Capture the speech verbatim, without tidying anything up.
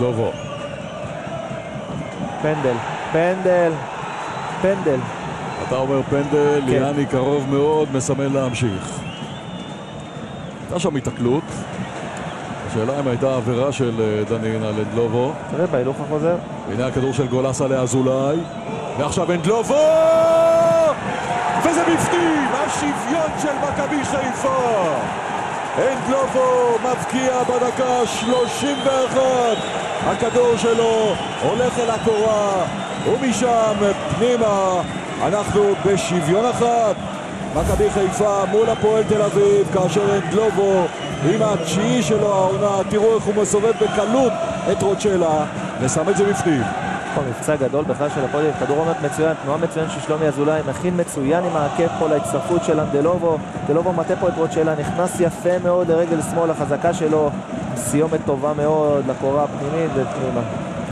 אנדלובו. פנדל, פנדל, פנדל. אתה אומר פנדל, כן. יאני קרוב מאוד, מסמן להמשיך. הייתה שם התקלות. השאלה אם הייתה עבירה של דניאל על אנדלובו. תראה בהילוך החוזר. הנה הכדור של גולסה לאזולאי. ועכשיו אנדלובו! וזה בפנים! השוויון של מכבי חיפה! אנדלובו מבקיע בדקה שלושים ואחת. הכדור שלו הולך אל הקורה ומשם פנימה. אנחנו בשוויון אחת. מכבי חיפה מול הפועל תל אביב, כאשר אנדלובו עם התשיעי שלו העונה, תראו איך הוא מסובב בקלות את רוצ'לה ושם את זה בפנים. מבצע גדול בכלל של הפועל, כדור עומד מצוין, תנועה מצוין של שלומי אזולאי, מכין מצוין עם העקב פה להצטרפות של אנדלובו. אנדלובו מטה פה את רוצ'לה, נכנס יפה מאוד לרגל שמאל החזקה שלו, סיומת טובה מאוד לקורה הפנימית ופנימה.